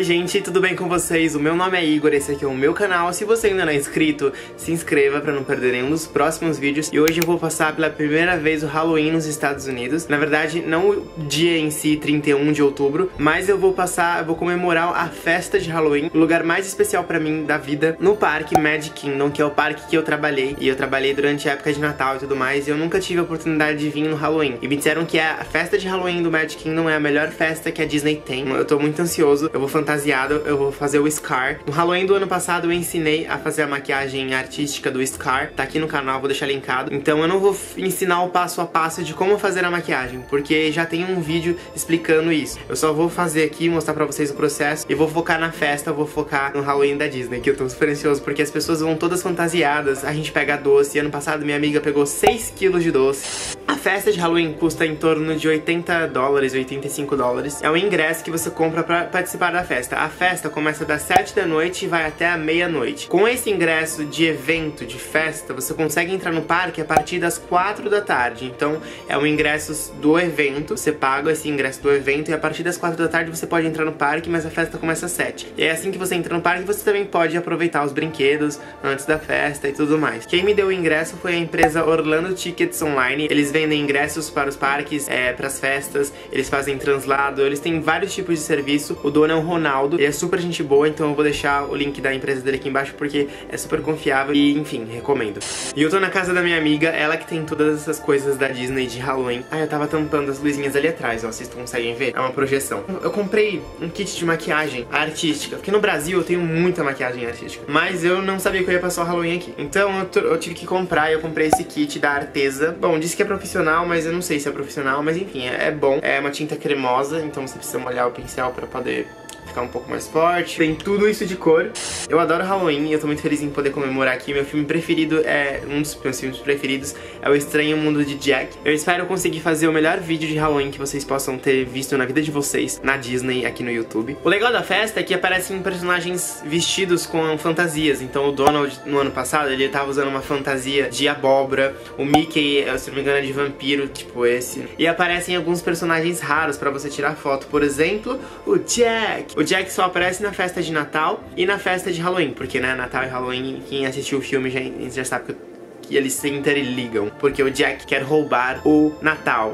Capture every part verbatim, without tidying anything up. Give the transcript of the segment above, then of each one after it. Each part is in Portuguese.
gente, tudo bem com vocês? O meu nome é Igor, esse aqui é o meu canal. Se você ainda não é inscrito, se inscreva pra não perder nenhum dos próximos vídeos. E hoje eu vou passar pela primeira vez o Halloween nos Estados Unidos. Na verdade, não o dia em si, trinta e um de outubro, mas eu vou passar, eu vou comemorar a festa de Halloween, o lugar mais especial pra mim da vida, no parque Magic Kingdom, que é o parque que eu trabalhei. E eu trabalhei durante a época de Natal e tudo mais, e eu nunca tive a oportunidade de vir no Halloween. E me disseram que a festa de Halloween do Magic Kingdom é a melhor festa que a Disney tem. Eu tô muito ansioso, eu vou fantasiado, eu vou fazer o Scar. No Halloween do ano passado eu ensinei a fazer a maquiagem artística do Scar, tá aqui no canal, vou deixar linkado. Então eu não vou ensinar o passo a passo de como fazer a maquiagem, porque já tem um vídeo explicando isso. Eu só vou fazer aqui, mostrar pra vocês o processo, e vou focar na festa, eu vou focar no Halloween da Disney, que eu tô super ansioso, porque as pessoas vão todas fantasiadas, a gente pega doce. Ano passado minha amiga pegou seis quilos de doce. A festa de Halloween custa em torno de oitenta dólares, oitenta e cinco dólares. É o ingresso que você compra pra participar da festa. A festa começa das sete da noite e vai até a meia-noite. Com esse ingresso de evento, de festa, você consegue entrar no parque a partir das quatro da tarde. Então, é o ingresso do evento, você paga esse ingresso do evento e a partir das quatro da tarde você pode entrar no parque, mas a festa começa às sete. E é assim que você entra no parque, você também pode aproveitar os brinquedos antes da festa e tudo mais. Quem me deu o ingresso foi a empresa Orlando Tickets Online. Eles vendem ingressos para os parques, é, para as festas, eles fazem translado, eles têm vários tipos de serviço. O dono é o Ronaldo, ele é super gente boa, então eu vou deixar o link da empresa dele aqui embaixo porque é super confiável e, enfim, recomendo. E eu tô na casa da minha amiga, ela que tem todas essas coisas da Disney de Halloween. Ah, eu tava tampando as luzinhas ali atrás, ó, vocês conseguem ver? É uma projeção. Eu comprei um kit de maquiagem artística, porque no Brasil eu tenho muita maquiagem artística, mas eu não sabia que eu ia passar o Halloween aqui. Então eu, eu tive que comprar e eu comprei esse kit da Arteza. Bom, disse que é profissional, mas eu não sei se é profissional, mas enfim, é, é bom. É uma tinta cremosa, então você precisa molhar o pincel pra poder ficar um pouco mais forte. Tem tudo isso de cor. Eu adoro Halloween e eu tô muito feliz em poder comemorar aqui. Meu filme preferido é... Um dos meus filmes preferidos é O Estranho Mundo de Jack. Eu espero conseguir fazer o melhor vídeo de Halloween que vocês possam ter visto na vida de vocês na Disney aqui no YouTube. O legal da festa é que aparecem personagens vestidos com fantasias. Então o Donald, no ano passado, ele tava usando uma fantasia de abóbora. O Mickey, se não me engano, é de vampiro, tipo esse. E aparecem alguns personagens raros pra você tirar foto. Por exemplo, o Jack. O Jack só aparece na festa de Natal e na festa de Halloween, porque, né, Natal e Halloween, quem assistiu o filme já, já sabe que, que eles se interligam, porque o Jack quer roubar o Natal.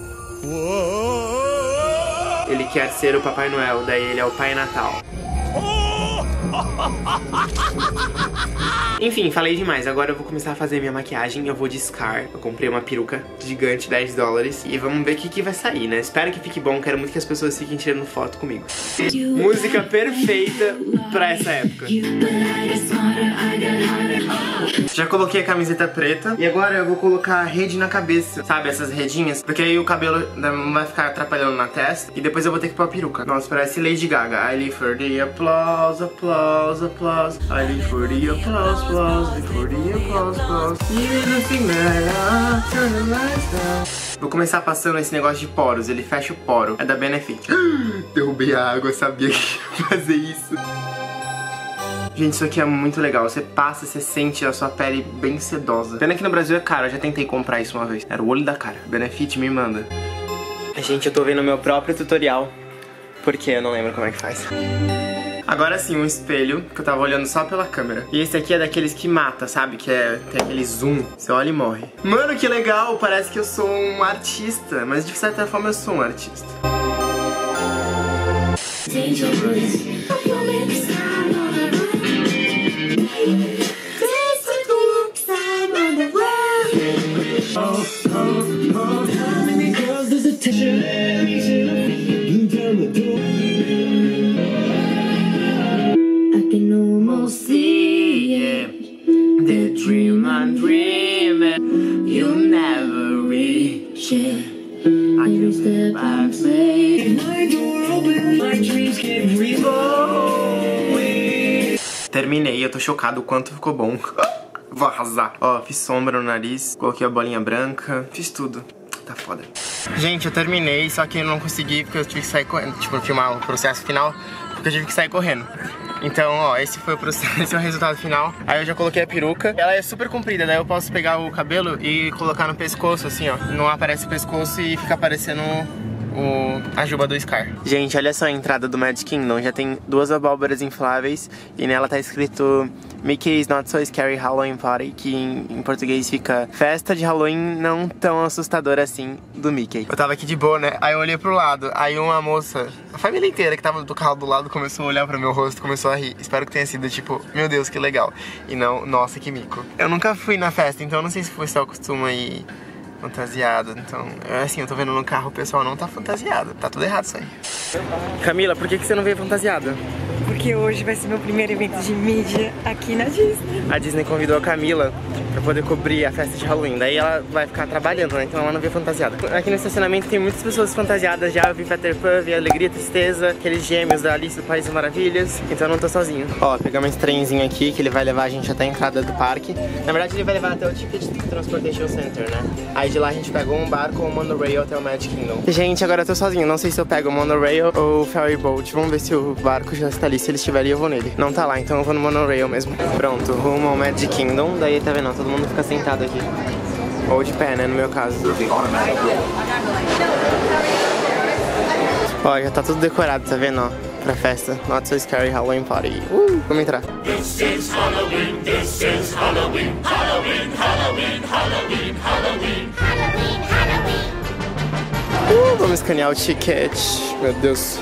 Ele quer ser o Papai Noel, daí ele é o Pai Natal. Enfim, falei demais, agora eu vou começar a fazer minha maquiagem. Eu vou de Scar, eu comprei uma peruca gigante, dez dólares. E vamos ver o que, que vai sair, né? Espero que fique bom, quero muito que as pessoas fiquem tirando foto comigo. Música perfeita pra essa época. Já coloquei a camiseta preta e agora eu vou colocar a rede na cabeça. Sabe, essas redinhas? Porque aí o cabelo não vai ficar atrapalhando na testa. E depois eu vou ter que pôr a peruca. Nossa, parece Lady Gaga. I live for the applause, applause, applause. I live for the applause, applause, for the applause, applause. Vou começar passando esse negócio de poros. Ele fecha o poro. É da Benefit. Derrubei a água, sabia que ia fazer isso. Gente, isso aqui é muito legal. Você passa e você sente a sua pele bem sedosa. Pena que no Brasil é caro, eu já tentei comprar isso uma vez. Era o olho da cara. Benefit, me manda. Gente, eu tô vendo o meu próprio tutorial, porque eu não lembro como é que faz. Agora sim, um espelho, que eu tava olhando só pela câmera. E esse aqui é daqueles que mata, sabe? Que é, tem aquele zoom, você olha e morre. Mano, que legal, parece que eu sou um artista. Mas de certa forma eu sou um artista. The dream I'm dreaming, you'll never reach it. I can step back, babe. My door open, my dreams keep revolving. Terminei, eu tô chocado o quanto ficou bom. Vou arrasar. Ó, fiz sombra no nariz, coloquei a bolinha branca, fiz tudo. Tá foda. Gente, eu terminei, só que eu não consegui porque eu tive que sair correndo. Tipo, filmar o processo final, porque eu tive que sair correndo. Então, ó, esse foi o processo, esse é o resultado final. Aí eu já coloquei a peruca. Ela é super comprida, daí eu posso pegar o cabelo e colocar no pescoço, assim, ó. Não aparece o pescoço e fica aparecendo o, a juba do Scar. Gente, olha só a entrada do Magic Kingdom. Já tem duas abóboras infláveis e nela tá escrito Mickey's Not So Scary Halloween Party, que em, em português fica festa de Halloween não tão assustadora assim do Mickey. Eu tava aqui de boa, né? Aí eu olhei pro lado, aí uma moça, a família inteira que tava do carro do lado começou a olhar pro meu rosto, começou a rir. Espero que tenha sido tipo, meu Deus, que legal. E não, nossa, que mico. Eu nunca fui na festa, então eu não sei se o pessoal costuma ir fantasiado. Então, assim, eu tô vendo no carro o pessoal não tá fantasiado. Tá tudo errado isso aí. Camila, por que, que você não veio fantasiada? Porque hoje vai ser meu primeiro evento de mídia aqui na Disney. A Disney convidou a Camila pra poder cobrir a festa de Halloween. Daí ela vai ficar trabalhando, né? Então ela não veio fantasiada. Aqui no estacionamento tem muitas pessoas fantasiadas já. Eu vi Peter Pan, vi Alegria, Tristeza, aqueles gêmeos da Alice do País das Maravilhas. Então eu não tô sozinho. Ó, pegamos esse trenzinho aqui que ele vai levar a gente até a entrada do parque. Na verdade ele vai levar até o Ticket Transportation Center, né? Aí de lá a gente pegou um barco ou um monorail até o Magic Kingdom. Gente, agora eu tô sozinho. Não sei se eu pego o monorail ou o ferry boat. Vamos ver se o barco já está ali. Se ele estiver ali, eu vou nele. Não tá lá, então eu vou no monorail mesmo. Pronto, rumo ao Magic Kingdom. Daí tá vendo, todo mundo fica sentado aqui. Ou de pé, né, no meu caso. Ó, já tá tudo decorado, tá vendo, ó? Pra festa. Not So Scary Halloween Party. Uh, vamos entrar. This is Halloween, this is Halloween, Halloween, Halloween, Halloween, Halloween, Halloween, Halloween. Uh, vamos escanear o ticket. Meu Deus.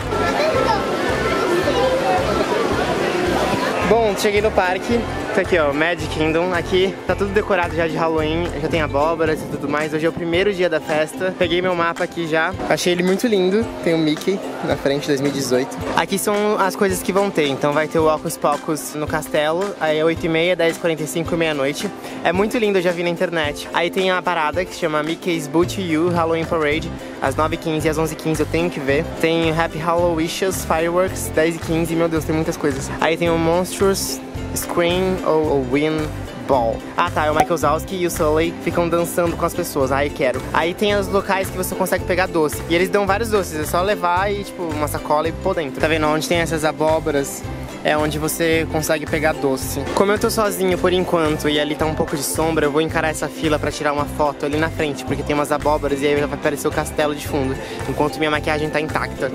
Bom, cheguei no parque. Tá aqui, ó, Magic Kingdom. Aqui tá tudo decorado já de Halloween. Já tem abóboras e tudo mais. Hoje é o primeiro dia da festa. Peguei meu mapa aqui já. Achei ele muito lindo. Tem o Mickey na frente, dois mil e dezoito. Aqui são as coisas que vão ter. Então vai ter o Hocus Pocus no castelo. Aí é oito e meia, dez e quarenta e cinco e meia-noite. É muito lindo, eu já vi na internet. Aí tem a parada que se chama Mickey's Boot You Halloween Parade. Às nove e quinze e às onze e quinze eu tenho que ver. Tem Happy Halloween Wishes Fireworks, dez e quinze. Meu Deus, tem muitas coisas. Aí tem o Monsters Scream ou, ou Win Ball. Ah tá, o Michael Zalski e o Sully ficam dançando com as pessoas. Ai, quero. Aí tem os locais que você consegue pegar doce. E eles dão vários doces, é só levar e tipo uma sacola e pôr dentro. Tá vendo? Onde tem essas abóboras é onde você consegue pegar doce. Como eu tô sozinho por enquanto e ali tá um pouco de sombra, eu vou encarar essa fila pra tirar uma foto ali na frente, porque tem umas abóboras e aí vai aparecer o castelo de fundo, enquanto minha maquiagem tá intacta.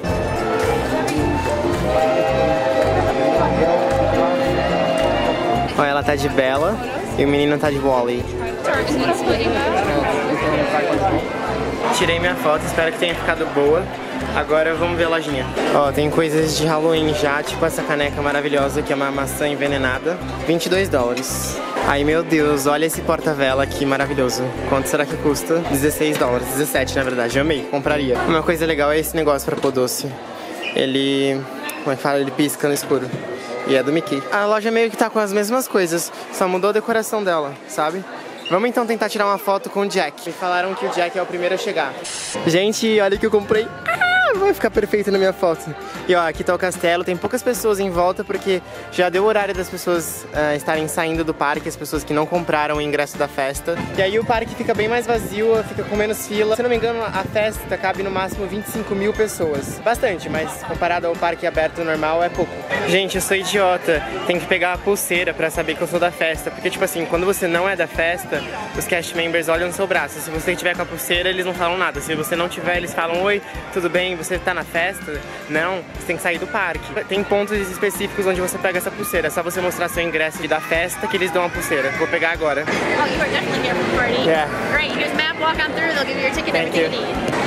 Ó, ela tá de Bella e o menino tá de Wally. Tirei minha foto, espero que tenha ficado boa. Agora vamos ver a lojinha. Ó, tem coisas de Halloween já, tipo essa caneca maravilhosa que é uma maçã envenenada. vinte e dois dólares. Ai meu Deus, olha esse porta-vela aqui maravilhoso. Quanto será que custa? dezesseis dólares, dezessete na verdade, amei, compraria. Uma coisa legal é esse negócio pra pôr doce. Ele, como é que fala? Ele pisca no escuro. E é do Mickey. A loja meio que tá com as mesmas coisas, só mudou a decoração dela, sabe? Vamos então tentar tirar uma foto com o Jack. Me falaram que o Jack é o primeiro a chegar. Gente, olha o que eu comprei. Vai ficar perfeito na minha foto. E ó, aqui tá o castelo, tem poucas pessoas em volta porque já deu o horário das pessoas uh, estarem saindo do parque, as pessoas que não compraram o ingresso da festa. E aí o parque fica bem mais vazio, fica com menos fila. Se não me engano, a festa cabe no máximo vinte e cinco mil pessoas. Bastante, mas comparado ao parque aberto normal é pouco. Gente, eu sou idiota, tem que pegar a pulseira pra saber que eu sou da festa. Porque tipo assim, quando você não é da festa, os cast members olham no seu braço. Se você tiver com a pulseira, eles não falam nada. Se você não tiver, eles falam, oi, tudo bem? Você tá na festa? Não, você tem que sair do parque. Tem pontos específicos onde você pega essa pulseira. É só você mostrar seu ingresso da festa que eles dão a pulseira. Vou pegar agora. Oh, you are definitely here for the party. Yeah. Great, you just map, walk on through, they'll give you your ticket, Thank everything you. you need.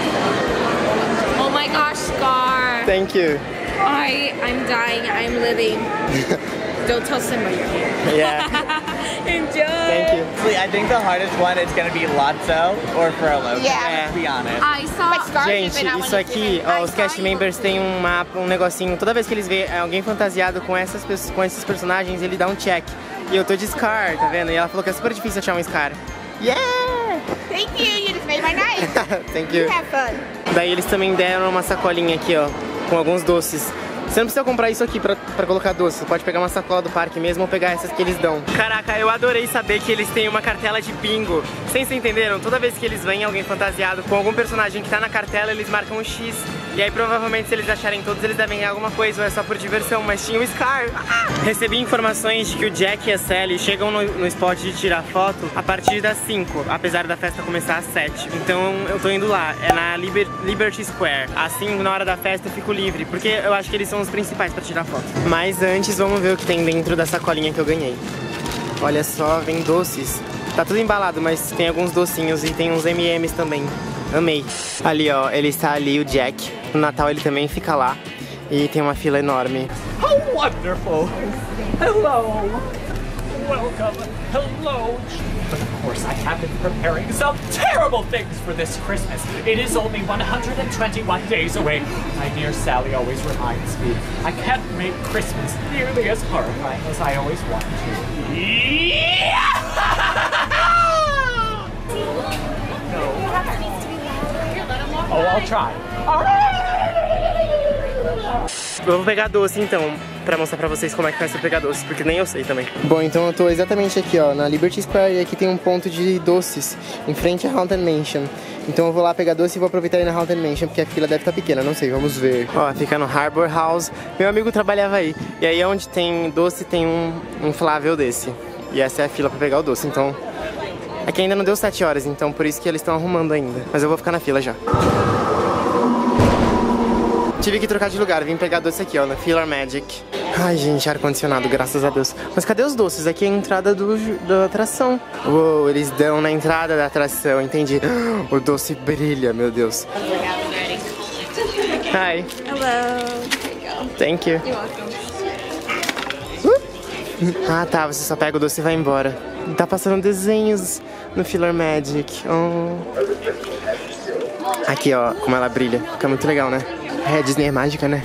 Oh my gosh, Scar. Thank you. I, I'm dying, I'm living. Don't tell Simba you're here. Yeah. Enjoy. Thank you. I think the hardest one is gonna be Lotso or Frollo. Yeah. To be honest. I saw Scar. Gente, isso aqui, ó, os cast members têm um mapa, um negocinho. Toda vez que eles veem alguém fantasiado com, essas, com esses personagens, ele dá um check. E eu tô de Scar, tá vendo? E ela falou que é super difícil achar um Scar. Yeah! Thank you, you just made my night. Thank you. Have fun. Daí eles também deram uma sacolinha aqui, ó, com alguns doces. Você não precisa comprar isso aqui pra, pra colocar doce. Você pode pegar uma sacola do parque mesmo ou pegar essas que eles dão. Caraca, eu adorei saber que eles têm uma cartela de bingo. Vocês entenderam? Toda vez que eles veem alguém fantasiado com algum personagem que tá na cartela, eles marcam um X E aí provavelmente se eles acharem todos, eles devem ganhar alguma coisa, ou é só por diversão, mas tinha o Scar. Ah! Recebi informações de que o Jack e a Sally chegam no, no spot de tirar foto a partir das cinco, apesar da festa começar às sete. Então eu tô indo lá, é na Liber, Liberty Square. Assim, na hora da festa eu fico livre, porque eu acho que eles são os principais pra tirar foto. Mas antes, vamos ver o que tem dentro da sacolinha que eu ganhei. Olha só, vem doces. Tá tudo embalado, mas tem alguns docinhos e tem uns M e M's também. Amei. Ali, ó, ele está ali, o Jack. No Natal ele também fica lá. E tem uma fila enorme. How wonderful! Hello! Welcome! Hello! But of course I have been preparing some terrible things for this Christmas. It is only one hundred twenty-one days away. My dear Sally always reminds me, I can't make Christmas nearly as horrifying as I always want to. No. Oh, I'll try. Eu vou pegar doce então, pra mostrar pra vocês como é que vai ser pegar doce, porque nem eu sei também. Bom, então eu tô exatamente aqui, ó, na Liberty Square, e aqui tem um ponto de doces, em frente à Haunted Mansion. Então eu vou lá pegar doce e vou aproveitar ir na Haunted Mansion, porque a fila deve estar pequena, não sei, vamos ver. Ó, fica no Harbor House, meu amigo trabalhava aí. E aí onde tem doce tem um inflável desse. E essa é a fila pra pegar o doce, então... Aqui ainda não deu sete horas, então por isso que eles estão arrumando ainda. Mas eu vou ficar na fila já. Tive que trocar de lugar, vim pegar doce aqui, ó, na Filler Magic. Ai, gente, ar-condicionado, graças a Deus. Mas cadê os doces? Aqui é a entrada do, da atração. Uou, eles dão na entrada da atração, entendi. O doce brilha, meu Deus. Hi. Hello. Thank you. You're welcome. Uh. Ah, tá, você só pega o doce e vai embora. Tá passando desenhos no Filler Magic. Oh. Aqui, ó, como ela brilha. Fica muito legal, né? É, Disney é mágica, né?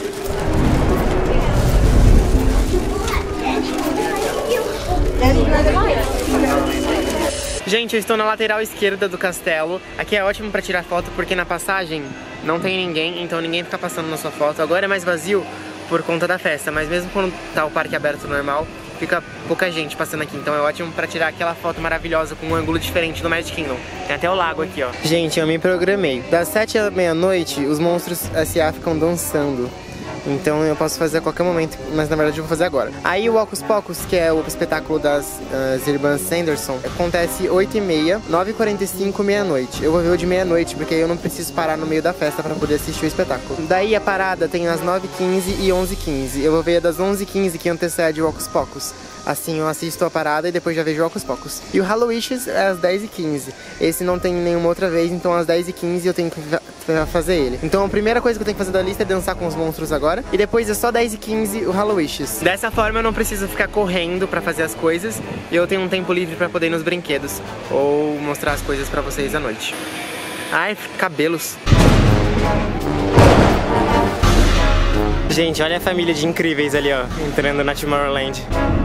Gente, eu estou na lateral esquerda do castelo. Aqui é ótimo pra tirar foto porque na passagem não tem ninguém, então ninguém fica passando na sua foto. Agora é mais vazio por conta da festa, mas mesmo quando tá o parque aberto normal, fica pouca gente passando aqui, então é ótimo pra tirar aquela foto maravilhosa com um ângulo diferente do Magic Kingdom. Tem até o lago aqui, ó. Gente, eu me programei. Das sete à meia-noite, os monstros S A ficam dançando. Então eu posso fazer a qualquer momento, mas na verdade eu vou fazer agora. Aí o Hocus Pocus, que é o espetáculo das uh, irmãs Sanderson, acontece oito e meia, nove e quarenta e cinco, meia-noite. Eu vou ver o de meia-noite, porque aí eu não preciso parar no meio da festa pra poder assistir o espetáculo. Daí a parada tem às nove e quinze e onze e quinze. Eu vou ver a das onze e quinze, que antecede o Hocus Pocus. Assim eu assisto a parada e depois já vejo o Hocus Pocus. E o Halloween é às dez e quinze. Esse não tem nenhuma outra vez, então às dez e quinze eu tenho que fazer ele. Então a primeira coisa que eu tenho que fazer da lista é dançar com os monstros agora. E depois é só dez e quinze o Halloween. Dessa forma eu não preciso ficar correndo pra fazer as coisas. E eu tenho um tempo livre pra poder ir nos brinquedos. Ou mostrar as coisas pra vocês à noite. Ai, cabelos. Gente, olha a família de incríveis ali, ó, entrando na Tomorrowland.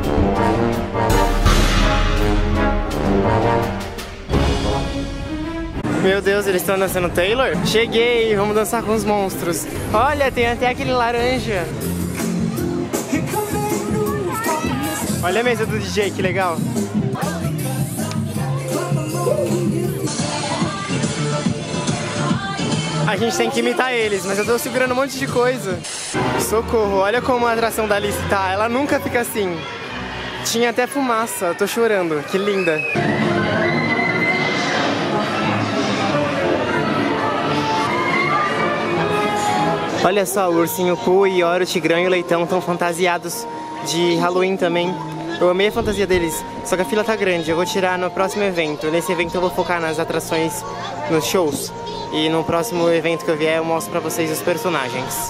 Meu Deus, eles estão dançando Taylor? Cheguei, vamos dançar com os monstros. Olha, tem até aquele laranja. Olha a mesa do D J, que legal. A gente tem que imitar eles, mas eu tô segurando um monte de coisa. Socorro, olha como a atração da Alice tá. Ela nunca fica assim. Tinha até fumaça, eu tô chorando. Que linda. Olha só, o Ursinho Pooh, Iora, o Tigrão e o Leitão estão fantasiados de Halloween também. Eu amei a fantasia deles, só que a fila tá grande. Eu vou tirar no próximo evento. Nesse evento eu vou focar nas atrações, nos shows. E no próximo evento que eu vier eu mostro pra vocês os personagens.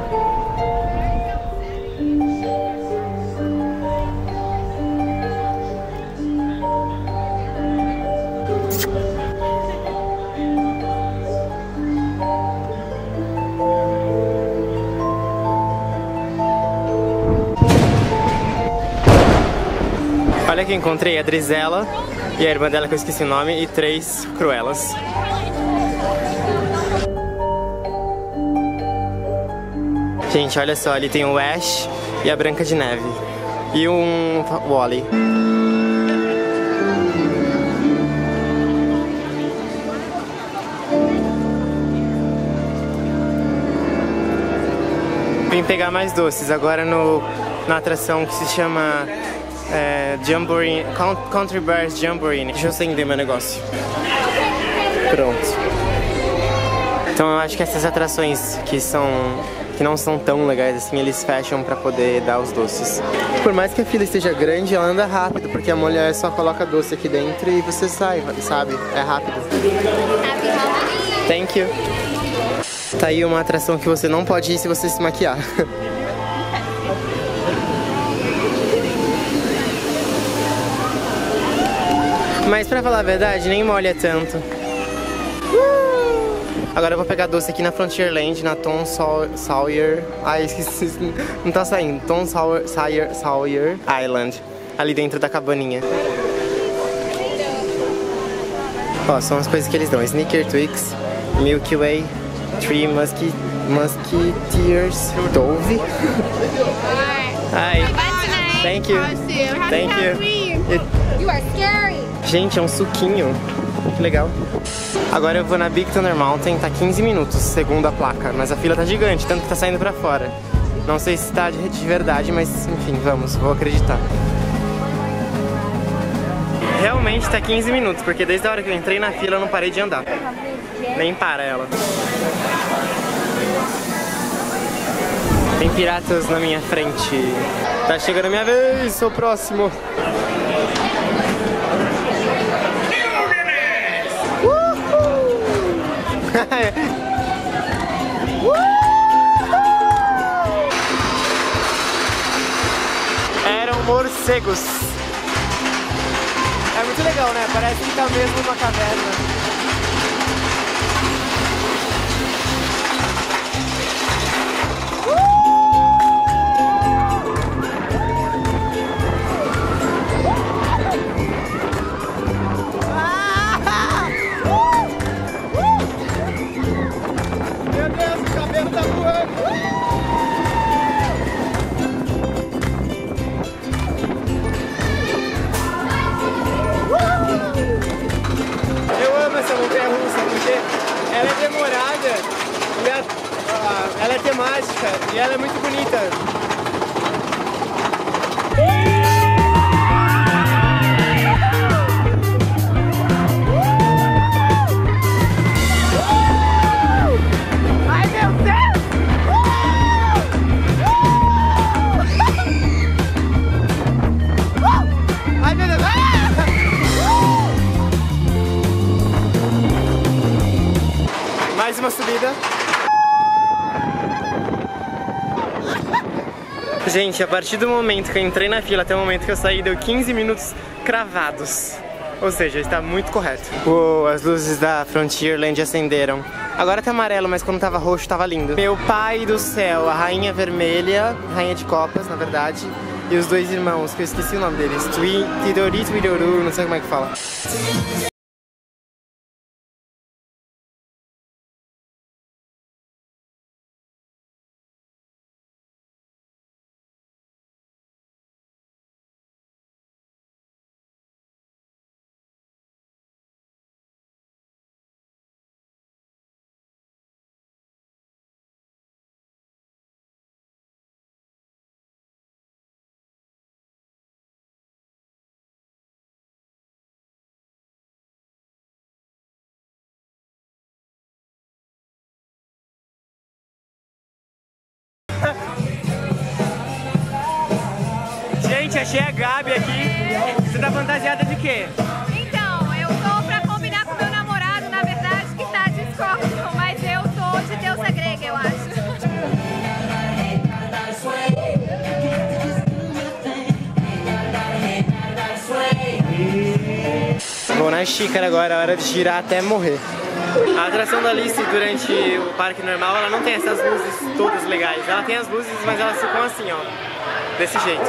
Olha que encontrei a Drizella e a irmã dela que eu esqueci o nome e três Cruellas. Gente, olha só, ali tem o Ash e a Branca de Neve. E um Wally. vim pegar mais doces. Agora no, na atração que se chama é, Jamboree, Country Bears Jamboree. Deixa eu acender meu negócio. Pronto. Então eu acho que essas atrações que são... que não são tão legais assim, eles fecham pra poder dar os doces. Por mais que a fila esteja grande, ela anda rápido, porque a mulher só coloca doce aqui dentro e você sai, sabe? É rápido. Thank you. Tá aí uma atração que você não pode ir se você se maquiar. Mas pra falar a verdade, nem molha tanto. Agora eu vou pegar doce aqui na Frontierland, na Tom Sawyer... Ai, esqueci, não tá saindo. Tom Sawyer, Sawyer, Sawyer Island, ali dentro da cabaninha. Ó, são as coisas que eles dão. Snicker Twix, Milky Way, Three Musky, Musketeers, Dove. Hi. Thank you. Thank you. You are scary. Gente, é um suquinho. Que legal. Agora eu vou na Big Thunder Mountain, tá quinze minutos, segundo a placa. Mas a fila tá gigante, tanto que tá saindo pra fora. Não sei se tá de verdade, mas enfim, vamos, vou acreditar. Realmente tá quinze minutos, porque desde a hora que eu entrei na fila eu não parei de andar. Nem para ela. Tem piratas na minha frente. Tá chegando a minha vez, sou o próximo. Eram morcegos. É muito legal, né? Parece que tá mesmo numa caverna. Ela é temática e ela é muito bonita. Ai, meu Deus! Ai, meu Deus! Mais uma subida. Gente, a partir do momento que eu entrei na fila até o momento que eu saí, deu quinze minutos cravados. Ou seja, está muito correto. Uou, as luzes da Frontierland acenderam. Agora tá amarelo, mas quando tava roxo tava lindo. Meu pai do céu, a rainha vermelha, rainha de copas, na verdade, e os dois irmãos, que eu esqueci o nome deles. Tidori, Tidoru, não sei como é que fala. Gente, achei a Gabi aqui. Você tá fantasiada de quê? Então, eu tô pra combinar com meu namorado, na verdade, que tá de Scorpion, mas eu tô de deusa grega, eu acho. Vou na xícara agora, é hora de girar até morrer. A atração da Alice durante o parque normal, ela não tem essas luzes todas legais. Ela tem as luzes, mas elas ficam assim, ó. Desse jeito.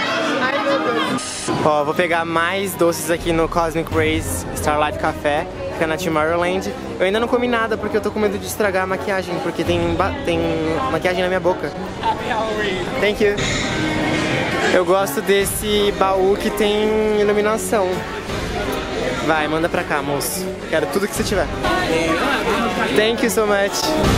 Ó, vou pegar mais doces aqui no Cosmic Rays Starlight Café. fica na Tomorrowland. Eu ainda não comi nada porque eu tô com medo de estragar a maquiagem, porque tem, tem maquiagem na minha boca. Thank you. Eu gosto desse baú que tem iluminação. Vai, manda pra cá, moço. Quero tudo que você tiver. Thank you so much.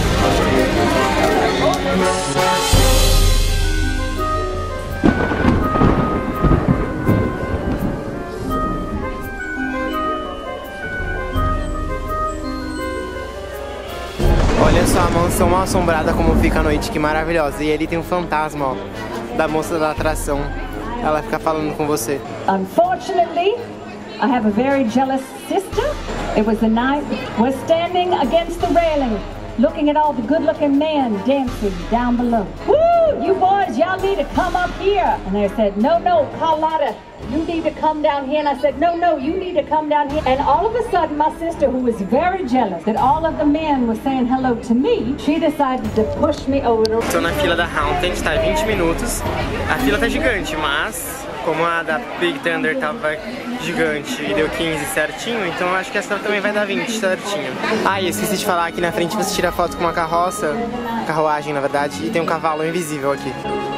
Olha só a mansão mal assombrada como fica à noite, que maravilhosa. E ali tem um fantasma, ó, da moça da atração. Ela fica falando com você. Unfortunately, I have a very jealous sister. It was the night we're standing against the railing, looking at all the good-looking men dancing down below. Woo! You boys, y'all need to come up here. And they said, no, no, Carlotta, you need to come down here. And I said, no, no, you need to come down here. And all of a sudden, my sister, who was very jealous that all of the men were saying hello to me, she decided to push me over. Estou na fila da Haunted, tá vinte minutos. A fila tá gigante, mas como a da Big Thunder tava gigante e deu quinze certinho, então eu acho que essa também vai dar vinte certinho. Ah, e eu esqueci de falar, aqui na frente você tira foto com uma carroça, carruagem na verdade, e tem um cavalo invisível aqui.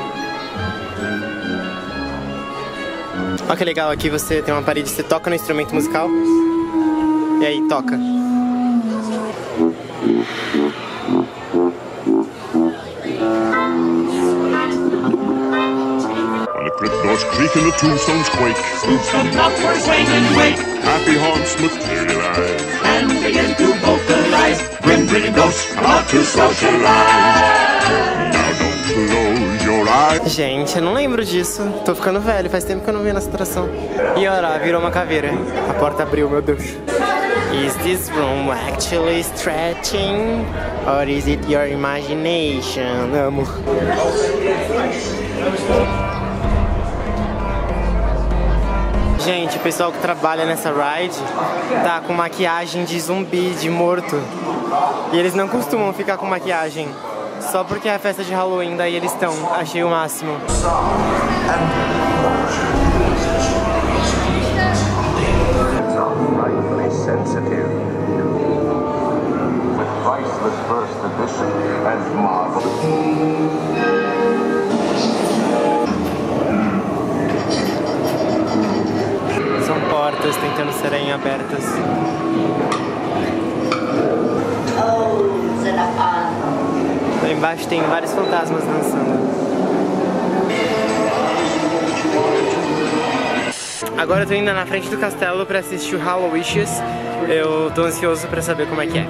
Olha que legal, aqui você tem uma parede, você toca no instrumento musical e aí toca. Crypt doors creak and the tombstones quake. Spooks come upwards, swing and wake. Happy haunts materialize and begin to vocalize. Grim grinning ghosts come out to socialize. Now don't close your eyes. Gente, eu não lembro disso. Tô ficando velho, faz tempo que eu não venho nessa atração. E olha lá, virou uma caveira. A porta abriu, meu Deus. Is this room actually stretching? Or is it your imagination, amor? Gente, o pessoal que trabalha nessa ride tá com maquiagem de zumbi, de morto. E eles não costumam ficar com maquiagem. Só porque é a festa de Halloween, daí eles estão. Achei o máximo. Portas tentando serem abertas. Lá embaixo tem vários fantasmas dançando. Agora eu tô indo na frente do castelo pra assistir o Halloween. Eu tô ansioso pra saber como é que é.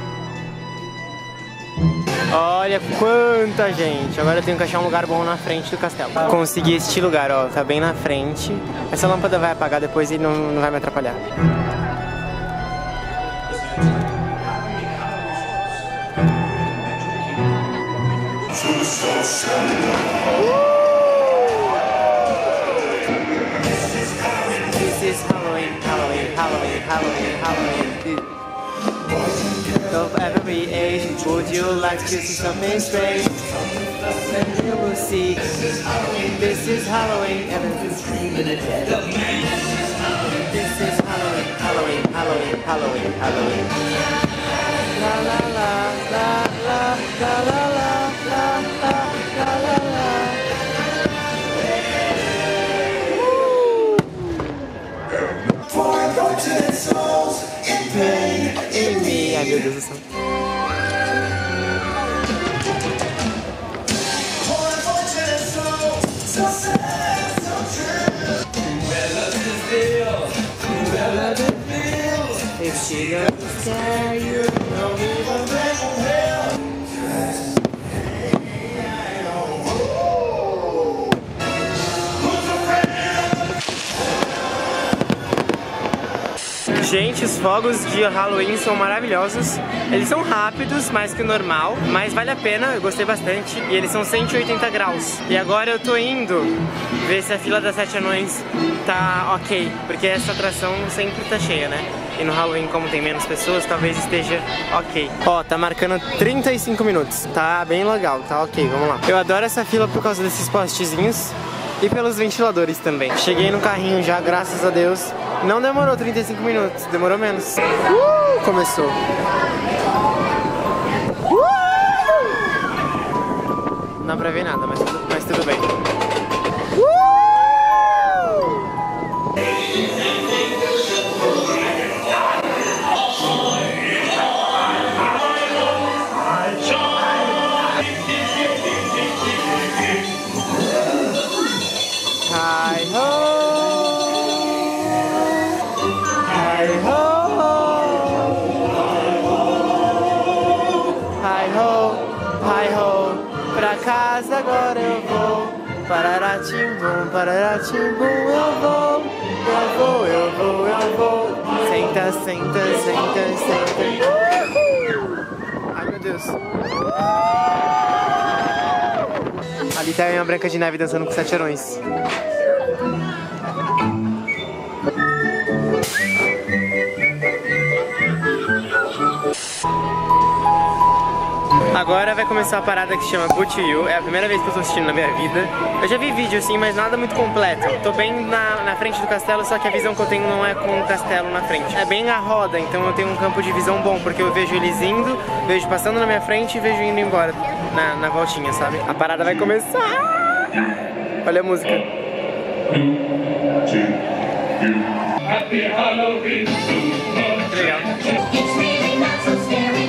Olha quanta gente! Agora eu tenho que achar um lugar bom na frente do castelo. Consegui este lugar, ó, tá bem na frente. Essa lâmpada vai apagar depois e não, não vai me atrapalhar. This is Halloween, Halloween, Halloween, Halloween, Halloween. Of every age, would you like to see something strange? Then you will see. This is Halloween, everything's screaming at dead. This is Halloween, Halloween, Halloween, Halloween, Halloween. La la la la la la la la la la la la. For unfortunate souls in pain, in me. Ai meu Deus do céu. If she doesn't scare you, no evil devil hell. Gente, os fogos de Halloween são maravilhosos. Eles são rápidos, mais que o normal, mas vale a pena, eu gostei bastante. E eles são cento e oitenta graus. E agora eu tô indo ver se a fila das Sete Anões tá ok, porque essa atração sempre tá cheia, né? E no Halloween, como tem menos pessoas, talvez esteja ok. Ó, tá marcando trinta e cinco minutos. Tá bem legal, tá ok, vamos lá. Eu adoro essa fila por causa desses postezinhos e pelos ventiladores também. Cheguei no carrinho já, graças a Deus. Não demorou trinta e cinco minutos, demorou menos. Uh, começou. Uh! Não dá pra ver nada, mas, mas tudo bem. Uh! Hi ho! Hi ho! Hi ho! Hi ho! Pra casa agora eu vou. Pararatimbum, pararatimbum, eu vou. Eu vou, eu vou, eu vou. Senta, senta, senta, senta. Ai meu Deus. Ali tá a Branca de Neve dançando com sete anões. Agora vai começar a parada que se chama Boo to You. É a primeira vez que eu tô assistindo na minha vida. Eu já vi vídeo assim, mas nada muito completo. Tô bem na, na frente do castelo, só que a visão que eu tenho não é com o castelo na frente. É bem a roda, então eu tenho um campo de visão bom, porque eu vejo eles indo, vejo passando na minha frente e vejo indo embora na, na voltinha, sabe? A parada vai começar! Olha a música. Happy Halloween. Legal. It's really not so scary.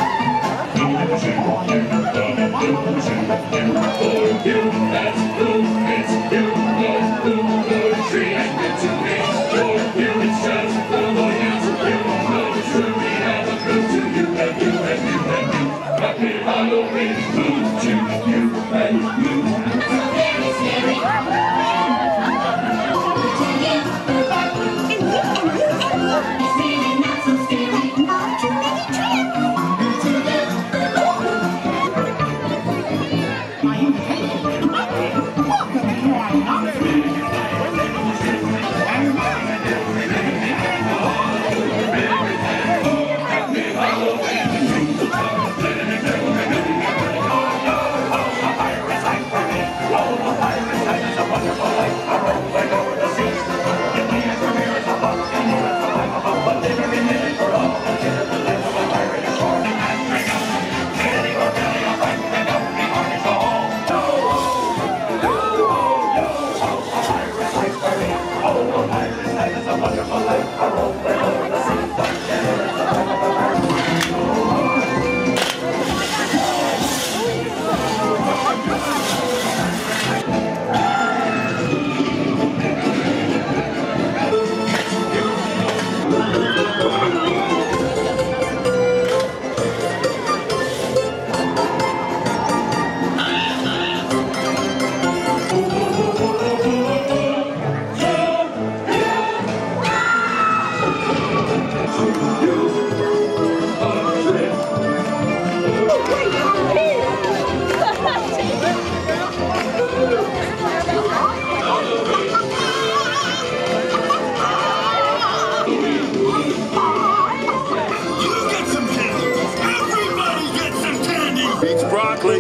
Broccoli.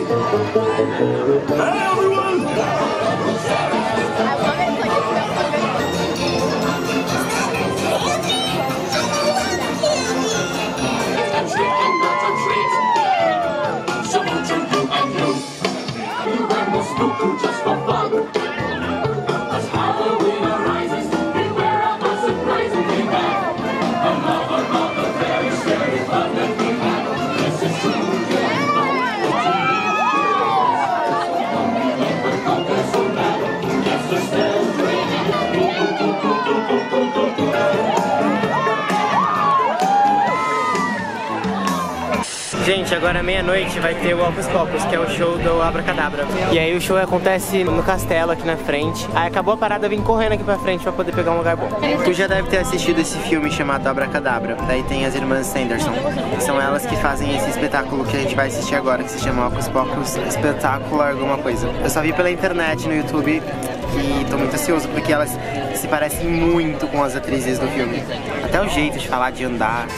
Hey, everyone! Just for fun. As Halloween arises, beware of the surprising thing back. Another, another very scary fun that we have. This is true. Gente, agora meia-noite vai ter o Hocus Pocus, que é o show do Abracadabra. E aí o show acontece no castelo aqui na frente. Aí acabou a parada, eu vim correndo aqui pra frente pra poder pegar um lugar bom. Tu já deve ter assistido esse filme chamado Abracadabra. Daí tem as irmãs Sanderson. São elas que fazem esse espetáculo que a gente vai assistir agora, que se chama Hocus Pocus Espetacular alguma coisa. Eu só vi pela internet, no YouTube, e tô muito ansioso porque elas se parecem muito com as atrizes do filme. Até o jeito de falar, de andar.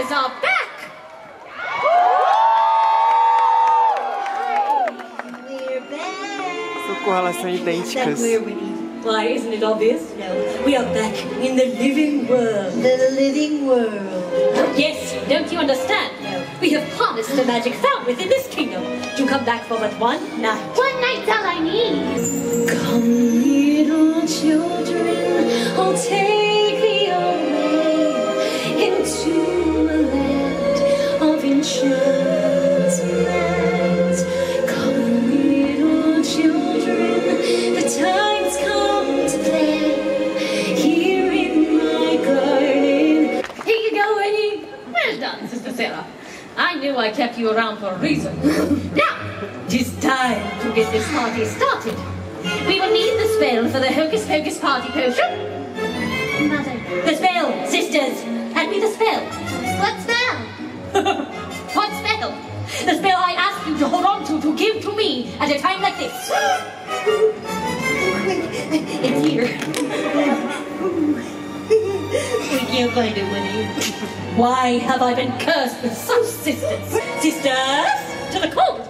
sisters are back! We're back! Socorro, elas são idênticas. Why, isn't it obvious? No. We are back in the living world. The living world. Yes, don't you understand? No. We have harnessed the magic found within this kingdom to come back for but one night. One night's all I need. Come, little children, I'll take thee away into a land of enchantment. Come, little children, the time's come to play here in my garden. Here you go, Eddie. Well done, Sister Sarah. I knew I kept you around for a reason. Now, it is time to get this party started. We will need the spell for the Hocus Pocus Party Potion. Mother. The spell, sisters. Hand me the spell. What spell? What spell? The spell I asked you to hold on to to give to me at a time like this. It's here. We can't find it, Winnie. Why have I been cursed with such sisters? Sisters, to the cold.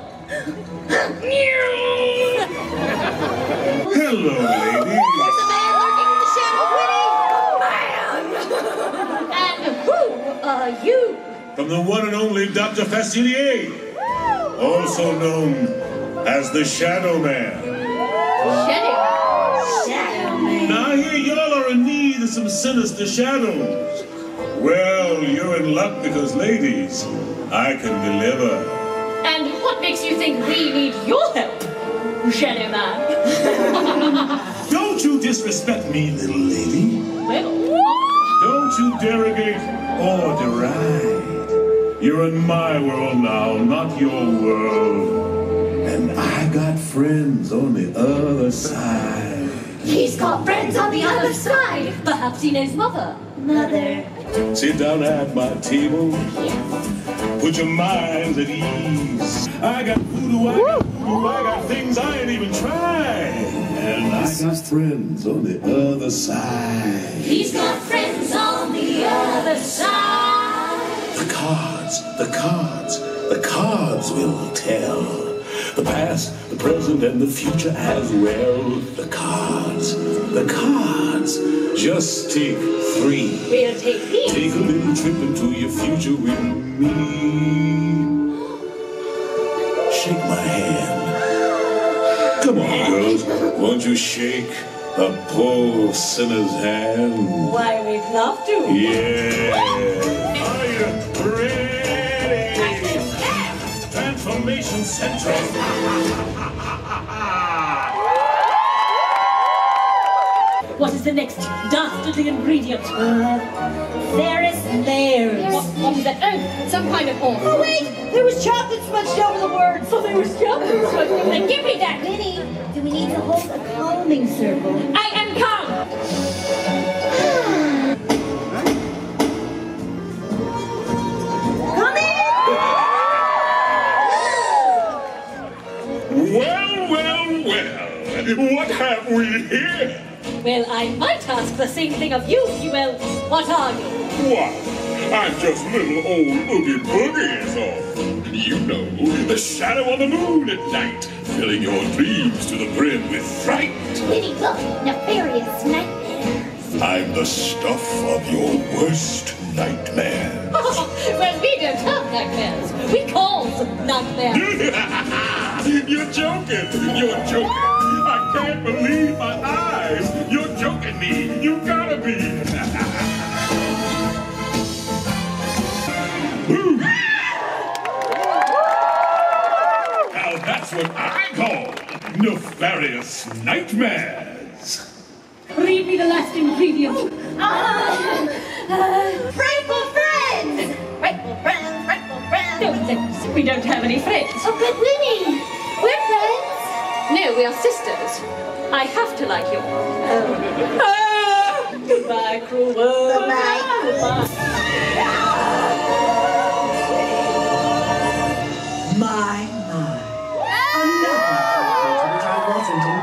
Hello, ladies. There's a man lurking in the shadows, Winnie! And who are you? From the one and only Doctor Facilier, also known as the Shadow Man. Shadow. Shadow Man. Now I hear y'all are in need of some sinister shadows. Well, you're in luck because, ladies, I can deliver. And what makes you think we need your help, Shadow Man? Don't you disrespect me, little lady. Well, Don't you derogate or deride. You're in my world now, not your world. And I got friends on the other side. he's got friends on the other side. Perhaps he knows Mother. Mother. Sit down at my table. Put your minds at ease. I got voodoo, I got voodoo, I got things I ain't even tried. And I got friends on the other side. He's got friends on the other side. The cards, the cards, the cards will tell. The past, the present, and the future as well. The cards, the cards. Just take three. We'll take these. Take a little trip into your future with me. Shake my hand. Come on, girls. Won't you shake a poor sinner's hand? Why, we'd love to. Yeah. Are you ready? Transformation Central. What is the next dastardly ingredient? Uh, Ferris layers. What, what is that? Oh, some kind of horse. Oh, wait! There was chocolate smudged over the words. So there was chocolate. Then give me that. Winnie, do we need to hold a calming circle? I am calm. Come in! Well, well, well. What have we here? Well, I might ask the same thing of you, Fuel. What are you? What? I'm just little old Oogie Boogie is all. You know, the shadow on the moon at night, filling your dreams to the brim with fright. Winnie, look, nefarious nightmares. I'm the stuff of your worst nightmare. Well, we don't have nightmares. We cause nightmares. You're joking. You're joking. I can't believe my eyes. You're joking me. You gotta be. Now that's what I call nefarious nightmares. Read me the last ingredient. Uh, uh, frightful friends! Frightful friends, frightful friends. Don't think we don't have any friends. Oh, but Winnie, we're friends. No, we are sisters. I have to like you. Oh. Ah, goodbye, cruel world. Goodbye. Goodbye. My, my. Another creature which I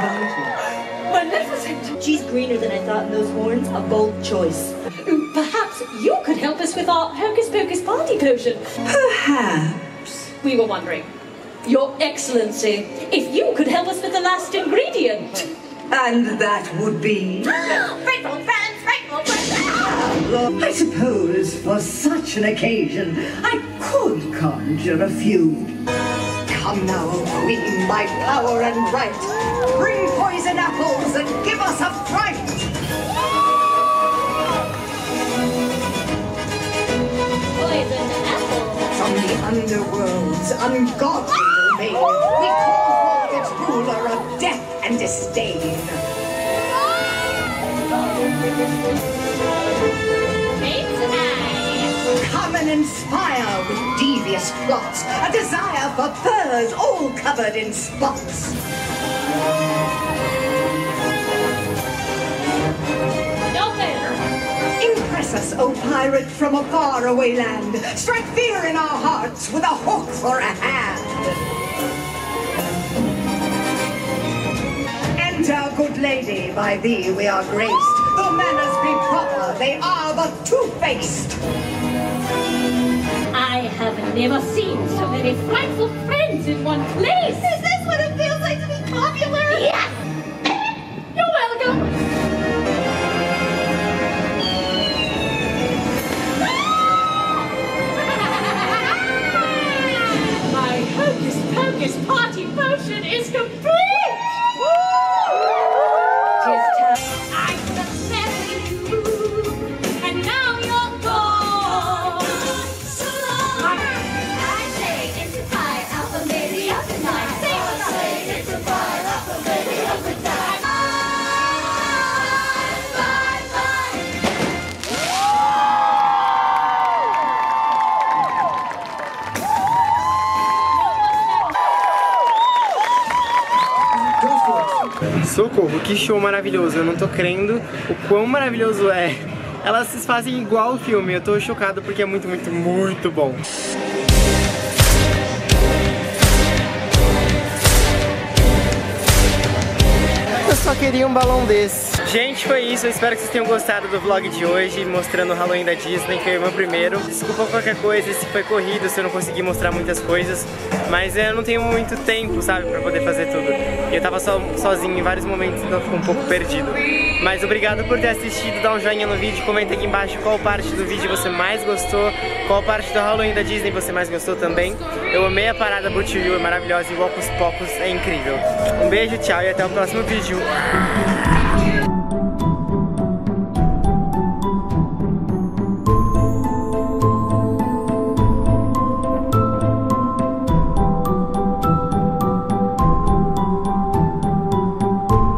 wasn't invited. Magnificent. She's greener than I thought in those horns. A bold choice. Perhaps perhaps you could help us with our Hocus Pocus party potion. Perhaps. We were wondering, Your Excellency, if you could help us with the last ingredient. And that would be? Grateful friends, grateful friends. I suppose for such an occasion, I could conjure a few. Come now, O Queen, by power and right, bring poison apples and give us a fright. Poison apples. From the underworld's ungodly domain, we call forth its ruler of death and disdain. Come and inspire with devious plots, a desire for furs all covered in spots. No fair. Impress us, O pirate, from a faraway land. Strike fear in our hearts with a hook for a hand. Enter, good lady, by thee we are graced. Though manners be proper, they are but two-faced. I have never seen so many frightful friends in one place. Is this what it feels like to be popular? Yes! You're welcome. My Hocus Pocus party potion is complete! I suspected you, and now you're gone. So long. I say it's a fire out the lady of the night. I say it's a fire out the lady of the night. Bye, Socorro, que show maravilhoso, eu não tô crendo o quão maravilhoso é. Elas se fazem igual o filme, eu tô chocado porque é muito, muito, muito bom. Eu só queria um balão desse. Gente, foi isso, eu espero que vocês tenham gostado do vlog de hoje, mostrando o Halloween da Disney, que foi o meu primeiro. Desculpa qualquer coisa, se foi corrido, se eu não consegui mostrar muitas coisas, mas eu não tenho muito tempo, sabe, pra poder fazer tudo. Eu tava so, sozinho em vários momentos, então eu fico um pouco perdido. Mas obrigado por ter assistido, dá um joinha no vídeo, comenta aqui embaixo qual parte do vídeo você mais gostou, qual parte do Halloween da Disney você mais gostou também. Eu amei a parada Boot You, é maravilhosa e o Hocus Pocus é incrível. Um beijo, tchau e até o próximo vídeo.